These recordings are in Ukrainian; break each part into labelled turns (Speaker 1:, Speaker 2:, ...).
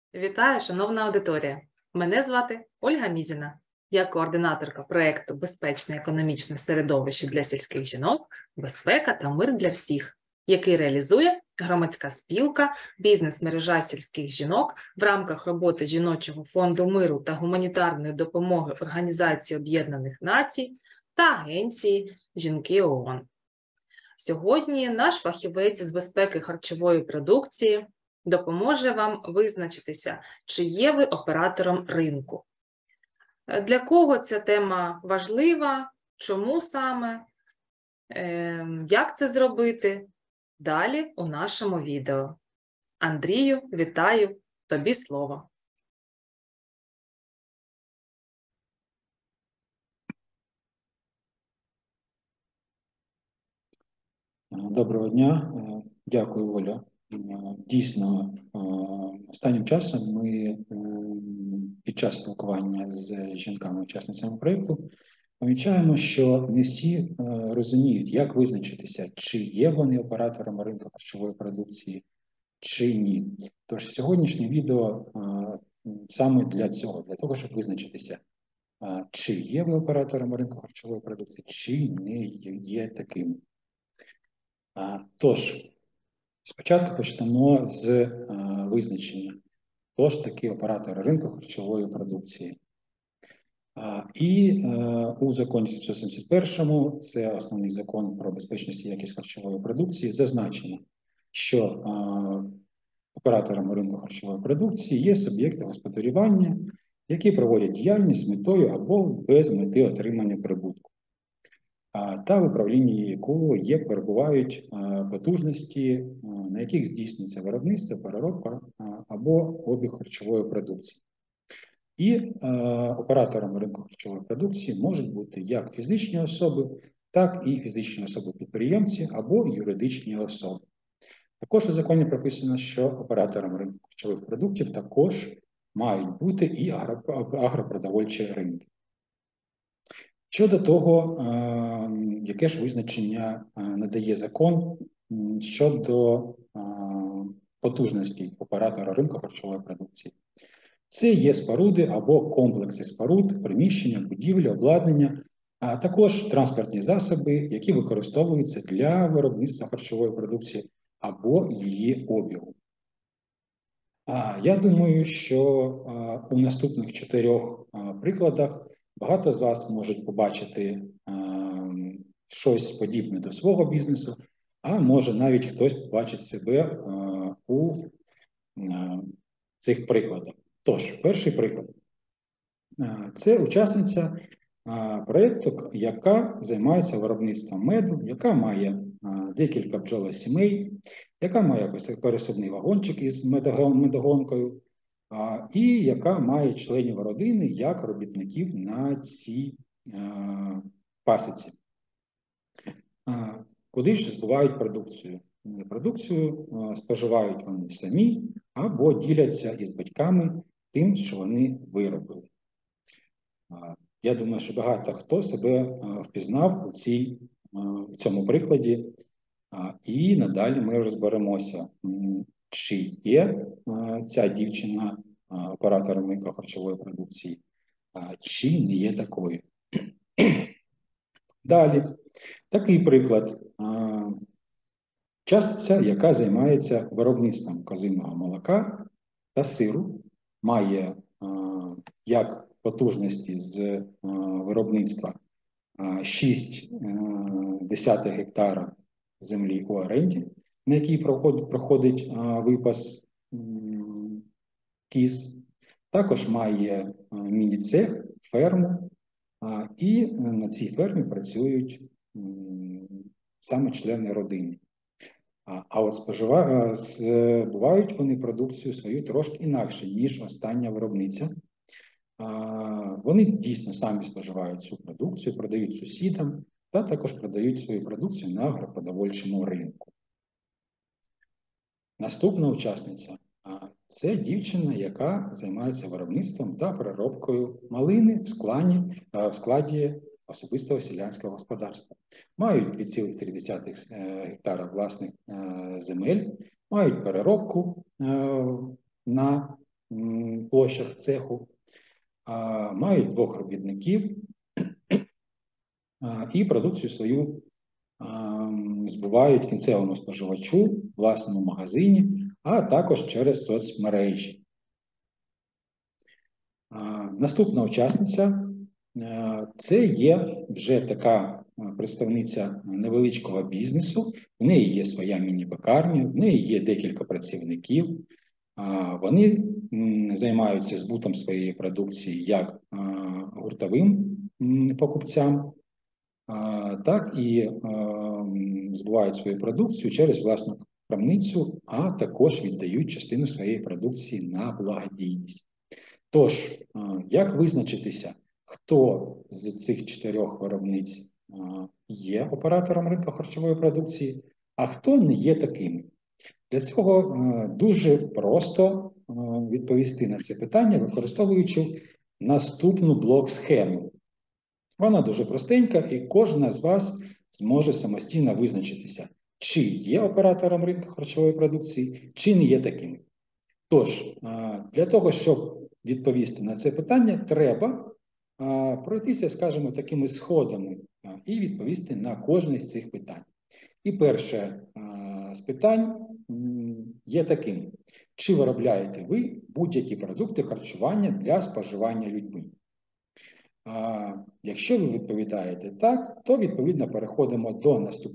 Speaker 1: Вітаю, шановна аудиторія! Мене звати Ольга Мізіна. Я координаторка проєкту «Безпечне економічне середовище для сільських жінок. Безпека та мир для всіх», який реалізує громадська спілка «Бізнес-мережа сільських жінок» в рамках роботи Жіночого фонду миру та гуманітарної допомоги Організації Об'єднаних Націй та Агенції «Жінки ООН». Сьогодні наш фахівець з безпеки харчової продукції допоможе вам визначитися, чи є ви оператором ринку. Для кого ця тема важлива, чому саме, як це зробити? Далі у нашому відео. Андрію, вітаю, тобі слово.
Speaker 2: Доброго дня, дякую, Оля. Дійсно, останнім часом ми під час спілкування з жінками-учасницями проєкту помічаємо, що не всі розуміють, як визначитися, чи є вони операторами ринку харчової продукції, чи ні. Тож сьогоднішнє відео саме для цього, для того, щоб визначитися, чи є ви оператором ринку харчової продукції, чи не є такими. Тож, спочатку почнемо з визначення, хто ж такі оператори ринку харчової продукції. І у законі 771, це основний закон про безпечність і якість харчової продукції, зазначено, що операторами ринку харчової продукції є суб'єкти господарювання, які проводять діяльність з метою або без мети отримання прибутку, та в управлінні якого перебувають потужності, на яких здійснюється виробництво, переробка або обіг харчової продукції. І операторами ринку харчової продукції можуть бути як фізичні особи, так і фізичні особи-підприємці або юридичні особи. Також у законі прописано, що операторами ринку харчових продуктів також мають бути і агропродовольчі ринки. Щодо того, яке ж визначення надає закон щодо потужності оператора ринку харчової продукції. Це є споруди або комплекси споруд, приміщення, будівлі, обладнання, а також транспортні засоби, які використовуються для виробництва харчової продукції або її обігу. Я думаю, що у наступних 4 прикладах багато з вас можуть побачити щось подібне до свого бізнесу, а може навіть хтось побачить себе у цих прикладах. Тож, перший приклад. Це учасниця проєкту, яка займається виробництвом меду, яка має декілька бджолосімей, яка має пересувний вагончик із медогонкою, і яка має членів родини як робітників на цій пасіці. Куди ж збувають продукцію? Продукцію споживають вони самі або діляться із батьками тим, що вони виробили. Я думаю, що багато хто себе впізнав у цьому прикладі, і надалі ми розберемося, чи є ця дівчина оператором ринку харчової продукції, чи не є такою. Далі, такий приклад. Учасниця, яка займається виробництвом козиного молока та сиру, має як потужності з виробництва 0,6 гектара землі у оренді, на якій проходить випас кіз. Також має міні-цех, ферму, і на цій фермі працюють саме члени родини. А от збувають вони продукцію свою трошки інакше, ніж остання виробниця. Вони дійсно самі споживають цю продукцію, продають сусідам, та також продають свою продукцію на агропродовольчому ринку. Наступна учасниця – це дівчина, яка займається виробництвом та переробкою малини в складі особистого селянського господарства. Мають 2,3 гектара власних земель, мають переробку на площах цеху, мають 2 робітників і продукцію свою збувають кінцевому споживачу в власному магазині, а також через соцмережі. Наступна учасниця – це є вже така представниця невеличкого бізнесу, в неї є своя міні-пекарня, в неї є декілька працівників, вони займаються збутом своєї продукції як гуртовим покупцям, так і збувають свою продукцію через власну крамницю, а також віддають частину своєї продукції на благодійність. Тож, як визначитися, хто з цих 4 виробниць є оператором ринку харчової продукції, а хто не є таким? Для цього дуже просто відповісти на це питання, використовуючи наступну блок-схему. Вона дуже простенька, і кожна з вас зможе самостійно визначитися, чи є оператором ринку харчової продукції, чи не є таким. Тож, для того, щоб відповісти на це питання, треба пройтися, скажімо, такими сходами і відповісти на кожне з цих питань. І перше з питань є таким: чи виробляєте ви будь-які продукти харчування для споживання людьми? Якщо ви відповідаєте так, то відповідно переходимо до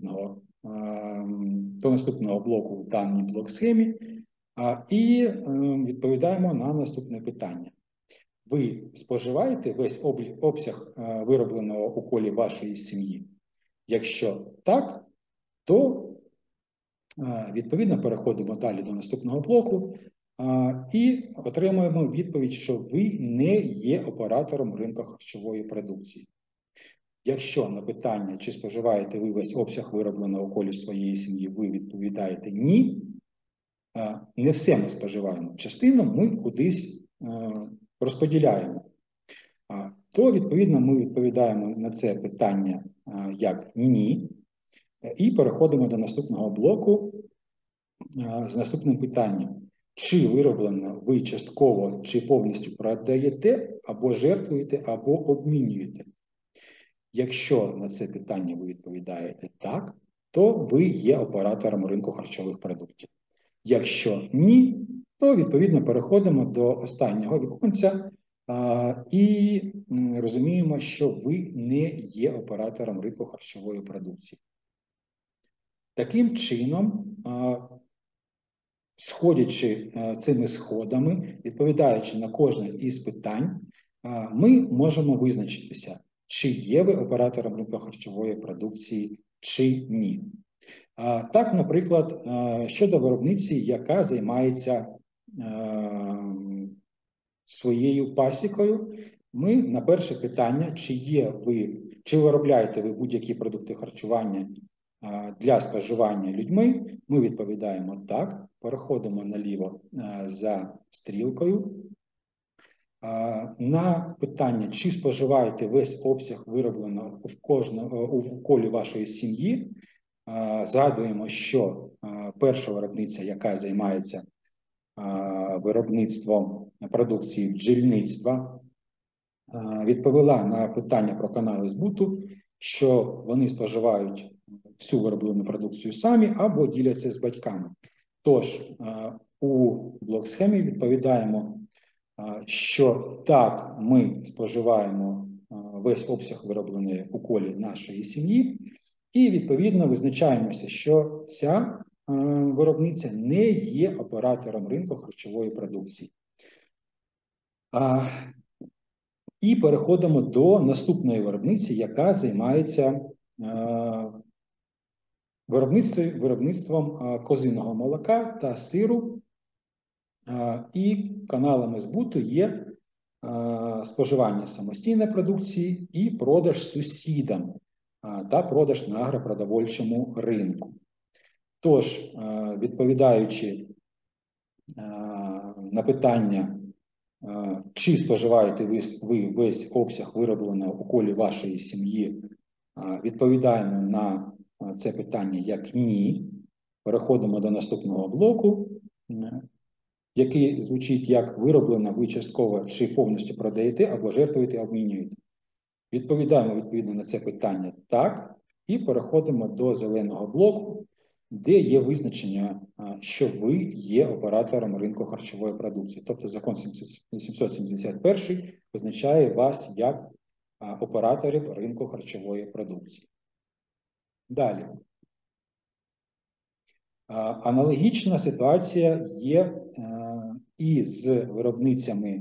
Speaker 2: наступного блоку в даній блок-схемі і відповідаємо на наступне питання. Ви споживаєте весь обсяг виробленого у колі вашої сім'ї? Якщо так, то відповідно переходимо далі до наступного блоку і отримуємо відповідь, що ви не є оператором ринку харчової продукції. Якщо на питання, чи споживаєте ви весь обсяг виробленого у колі своєї сім'ї, ви відповідаєте ні, не все ми споживаємо, частину ми кудись розподіляємо, то відповідно ми відповідаємо на це питання як ні, і переходимо до наступного блоку з наступним питанням. Чи вироблено ви частково чи повністю продаєте, або жертвуєте, або обмінюєте? Якщо на це питання ви відповідаєте так, то ви є оператором ринку харчових продуктів. Якщо ні, то відповідно переходимо до останнього віконця і розуміємо, що ви не є оператором ринку харчової продукції. Таким чином, сходячи цими сходами, відповідаючи на кожне із питань, ми можемо визначитися, чи є ви оператором ринку харчової продукції, чи ні. Так, наприклад, щодо виробниці, яка займається своєю пасікою, ми на перше питання, чи виробляєте ви будь-які продукти харчування для споживання людьми, ми відповідаємо так, переходимо наліво за стрілкою. На питання, чи споживаєте весь обсяг виробленого в колі вашої сім'ї, згадуємо, що перша виробниця, яка займається виробництвом продукції бджільництва, відповіла на питання про канали збуту, що вони споживають всю вироблену продукцію самі або діляться з батьками. Тож у блок-схемі відповідаємо, що так, ми споживаємо весь обсяг вироблений у колі нашої сім'ї, і відповідно визначаємося, що ця виробниця не є оператором ринку харчової продукції. І переходимо до наступної виробниці, яка займається виробництвом козиного молока та сиру, і каналами збуту є споживання самостійної продукції і продаж сусідам та продаж на агропродовольчому ринку. Тож, відповідаючи на питання, чи споживаєте ви весь обсяг виробленого у колі вашої сім'ї, відповідаємо на це питання як ні. Переходимо до наступного блоку який звучить як вироблено, ви частково чи повністю продаєте, або жертвуєте, обмінюєте. Відповідаємо відповідно на це питання «так» і переходимо до зеленого блоку, де є визначення, що ви є оператором ринку харчової продукції. Тобто закон 771 визначає вас як операторів ринку харчової продукції. Далі. Аналогічна ситуація є і з виробницями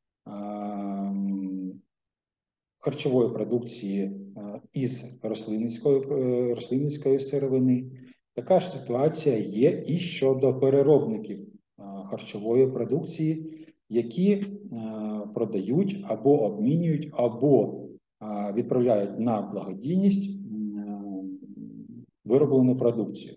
Speaker 2: харчової продукції із рослинницької сировини. Така ж ситуація є і щодо переробників харчової продукції, які продають або обмінюють, або відправляють на благодійність вироблену продукцію.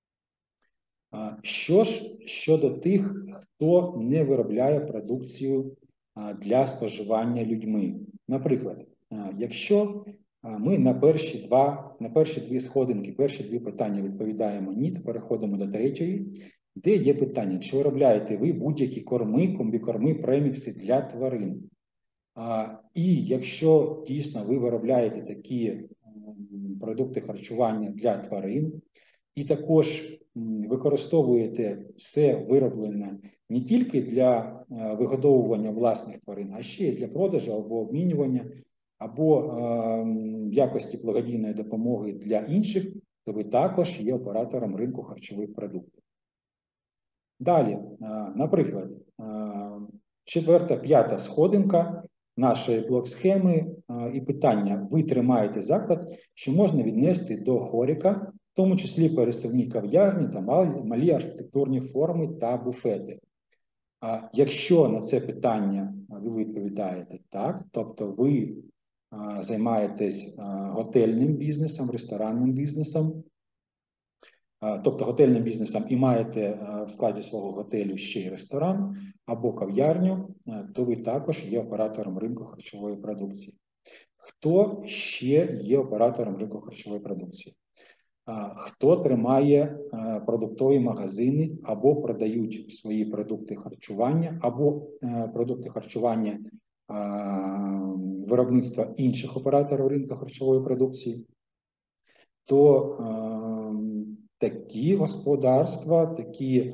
Speaker 2: Що ж щодо тих, хто не виробляє продукцію для споживання людьми? Наприклад, якщо ми на перші дві сходинки, перші дві питання відповідаємо «ні», то переходимо до третьої, де є питання, чи виробляєте ви будь-які корми, комбікорми, премікси для тварин. І якщо дійсно ви виробляєте такі продукти харчування для тварин, і також використовуєте все вироблене не тільки для вигодовування власних тварин, а ще й для продажу або обмінювання, або в якості благодійної допомоги для інших, то ви також є оператором ринку харчових продуктів. Далі, наприклад, четверта, п'ята сходинка нашої блок-схеми і питання. Ви тримаєте заклад, що можна віднести до хоріка, в тому числі пересувні кав'ярні та малі архітектурні форми та буфети. Якщо на це питання ви відповідаєте так, тобто ви займаєтесь готельним бізнесом, ресторанним бізнесом, тобто готельним бізнесом і маєте в складі свого готелю ще й ресторан або кав'ярню, то ви також є оператором ринку харчової продукції. Хто ще є оператором ринку харчової продукції? Хто тримає продуктові магазини або продають свої продукти харчування, або продукти харчування виробництва інших операторів ринку харчової продукції, то такі господарства, такі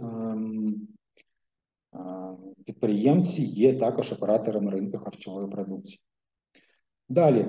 Speaker 2: підприємці є також операторами ринку харчової продукції. Далі,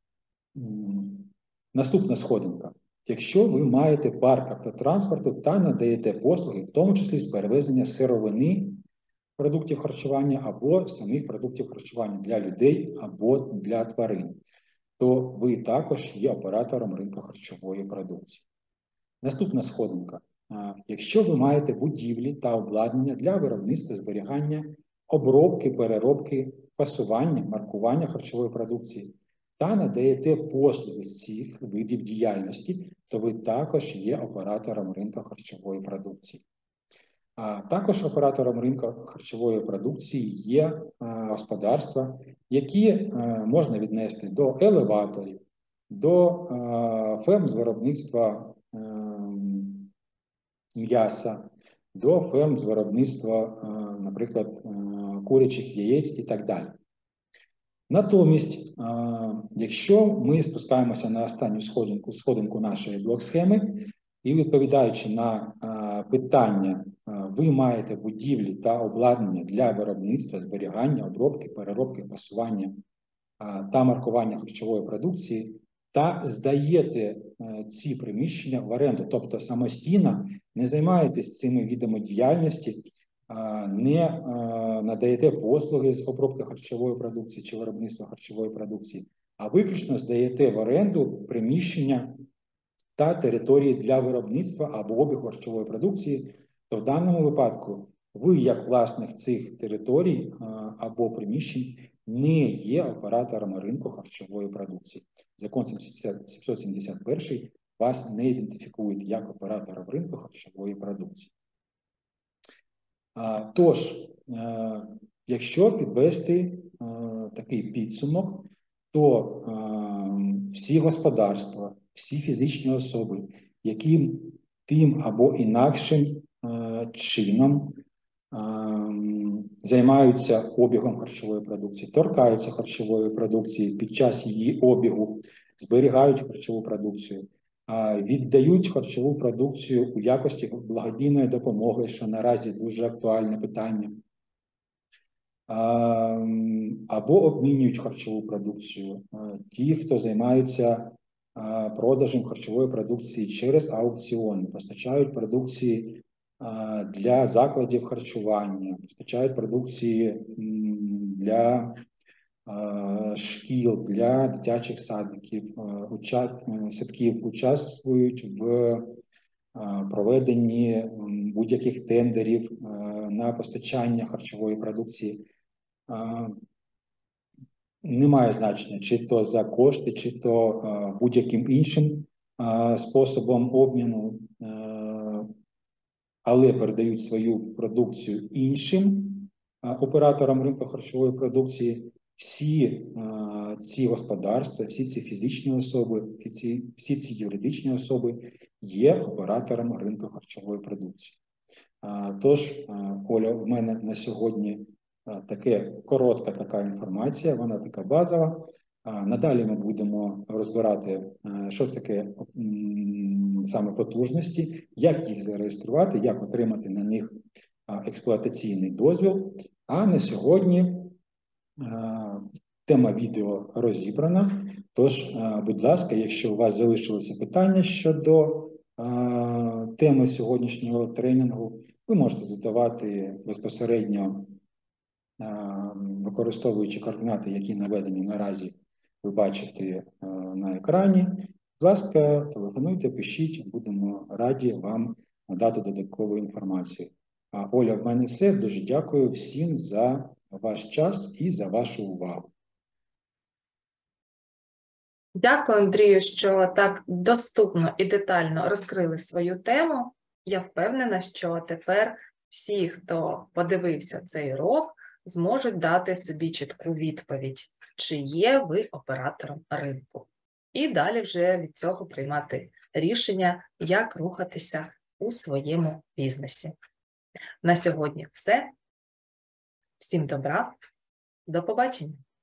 Speaker 2: наступна сходинка. Якщо ви маєте парк автотранспорту та надаєте послуги, в тому числі з перевезення сировини продуктів харчування або самих продуктів харчування для людей або для тварин, то ви також є оператором ринку харчової продукції. Наступна сходинка. Якщо ви маєте будівлі та обладнання для виробництва, зберігання, обробки, переробки, фасування, маркування харчової продукції та надаєте послуги з цих видів діяльності, то ви також є оператором ринку харчової продукції. Також оператором ринку харчової продукції є господарства, які можна віднести до елеваторів, до ферм з виробництва м'яса, до ферм з виробництва, наприклад, курячих яєць і так далі. Натомість, якщо ми спускаємося на останню сходинку нашої блок-схеми і відповідаючи на питання, ви маєте будівлі та обладнання для виробництва, зберігання, обробки, переробки, фасування та маркування харчової продукції та здаєте ці приміщення в оренду, тобто самостійно не займаєтесь цими видами діяльності, не надаєте послуги з обробки харчової продукції чи виробництва харчової продукції, а виключно здаєте в оренду приміщення та території для виробництва або обігу харчової продукції, то в даному випадку ви, як власник цих територій або приміщень, не є оператором ринку харчової продукції. Закон 771 вас не ідентифікує як оператора ринку харчової продукції. Тож, якщо підвести такий підсумок, то всі господарства, всі фізичні особи, які тим або інакшим чином займаються обігом харчової продукції, торкаються харчової продукції під час її обігу, зберігають харчову продукцію, віддають харчову продукцію у якості благодійної допомоги, що наразі дуже актуальне питання, або обмінюють харчову продукцію. Ті, хто займаються продажем харчової продукції через аукціони, постачають продукції для закладів харчування, постачають продукції для шкіл, для дитячих садків, участвують в проведенні будь-яких тендерів на постачання харчової продукції. Немає значення, чи то за кошти, чи то будь-яким іншим способом обміну, але передають свою продукцію іншим операторам ринку харчової продукції. Всі ці господарства, всі ці фізичні особи, всі ці юридичні особи є операторами ринку харчової продукції. Тож, Оля, в мене на сьогодні коротка така інформація, вона така базова. Надалі ми будемо розбирати, що таке саме потужності, як їх зареєструвати, як отримати на них експлуатаційний дозвіл. А на сьогодні тема відео розібрана. Тож, будь ласка, якщо у вас залишилися питання щодо теми сьогоднішнього тренінгу, ви можете задавати безпосередньо, використовуючи координати, які наведені наразі, ви бачите на екрані. Будь ласка, телефонуйте, пишіть, будемо раді вам надати додаткову інформацію. Оля, в мене все. Дуже дякую всім за ваш час і за вашу увагу.
Speaker 1: Дякую, Андрію, що так доступно і детально розкрили свою тему. Я впевнена, що тепер всі, хто подивився цей урок, зможуть дати собі чітку відповідь, чи є ви оператором ринку. І далі вже від цього приймати рішення, як рухатися у своєму бізнесі. На сьогодні все. Всім добра. До побачення.